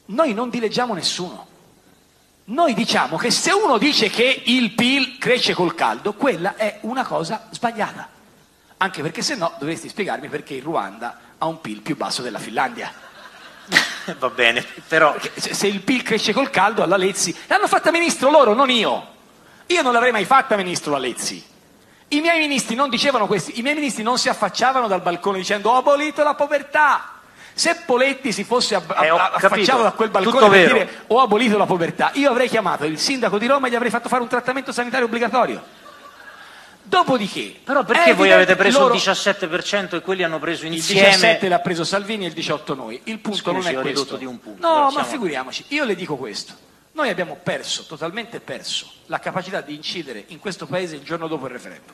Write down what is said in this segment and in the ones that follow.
Noi non dileggiamo nessuno. Noi diciamo che se uno dice che il PIL cresce col caldo, quella è una cosa sbagliata. Anche perché se no dovresti spiegarmi perché il Ruanda ha un PIL più basso della Finlandia. Va bene, però... Se il PIL cresce col caldo, alla Lezzi... L'hanno fatta ministro loro, non io. Io non l'avrei mai fatta ministro la Lezzi. I miei ministri non dicevano questo, i miei ministri non si affacciavano dal balcone dicendo ho abolito la povertà. Se Poletti si fosse affacciato da quel balcone per dire ho abolito la povertà, io avrei chiamato il sindaco di Roma e gli avrei fatto fare un trattamento sanitario obbligatorio. Dopodiché... Però perché voi avete preso il 17% e quelli hanno preso insieme... Il 17 l'ha preso Salvini e il 18 noi. Il punto non è questo. Di un punto. No, ma figuriamoci, io le dico questo. Noi abbiamo perso, totalmente perso, la capacità di incidere in questo paese il giorno dopo il referendum.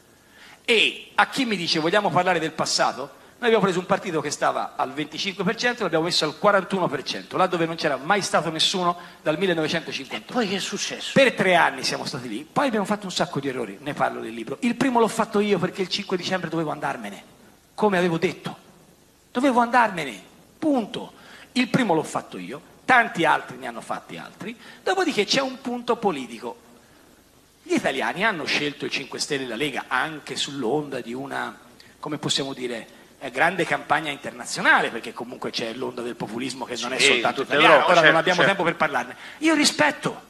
E a chi mi dice vogliamo parlare del passato? Noi abbiamo preso un partito che stava al 25% e l'abbiamo messo al 41%, là dove non c'era mai stato nessuno dal 1958. Poi che è successo? Per 3 anni siamo stati lì, poi abbiamo fatto un sacco di errori, ne parlo nel libro. Il primo l'ho fatto io perché il 5 dicembre dovevo andarmene, come avevo detto. Dovevo andarmene, punto. Il primo l'ho fatto io, tanti altri ne hanno fatti altri, dopodiché c'è un punto politico. Gli italiani hanno scelto i 5 Stelle e la Lega anche sull'onda di una, come possiamo dire, grande campagna internazionale, perché comunque c'è l'onda del populismo che non è soltanto italiano, ora non abbiamo tempo per parlarne. Io rispetto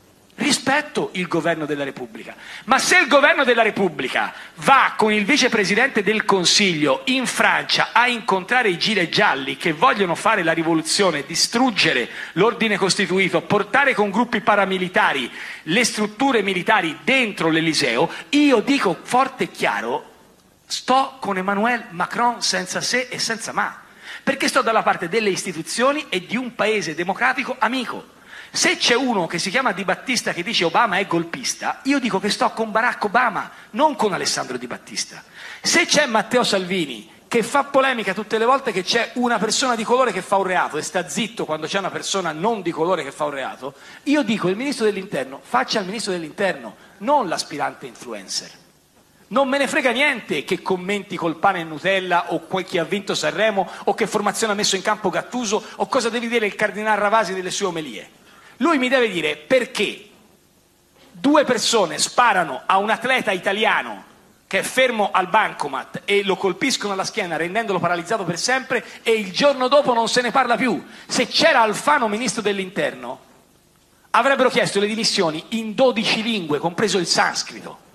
il governo della Repubblica, ma se il governo della Repubblica va con il vicepresidente del Consiglio in Francia a incontrare i gilet gialli che vogliono fare la rivoluzione, distruggere l'ordine costituito, portare con gruppi paramilitari le strutture militari dentro l'Eliseo, io dico forte e chiaro: sto con Emmanuel Macron senza se e senza ma, perché sto dalla parte delle istituzioni e di un paese democratico amico. Se c'è uno che si chiama Di Battista che dice Obama è golpista, io dico che sto con Barack Obama, non con Alessandro Di Battista. Se c'è Matteo Salvini che fa polemica tutte le volte che c'è una persona di colore che fa un reato e sta zitto quando c'è una persona non di colore che fa un reato, io dico il ministro dell'interno faccia il ministro dell'interno, non l'aspirante influencer. Non me ne frega niente che commenti col pane e Nutella o chi ha vinto Sanremo o che formazione ha messo in campo Gattuso o cosa deve dire il cardinal Ravasi delle sue omelie. Lui mi deve dire perché 2 persone sparano a un atleta italiano che è fermo al bancomat e lo colpiscono alla schiena rendendolo paralizzato per sempre e il giorno dopo non se ne parla più. Se c'era Alfano ministro dell'interno avrebbero chiesto le dimissioni in 12 lingue, compreso il sanscrito.